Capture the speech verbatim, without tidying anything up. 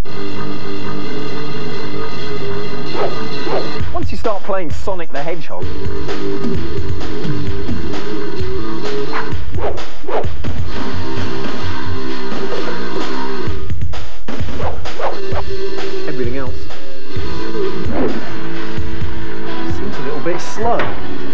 Once you start playing Sonic the Hedgehog, everything else seems a little bit slow.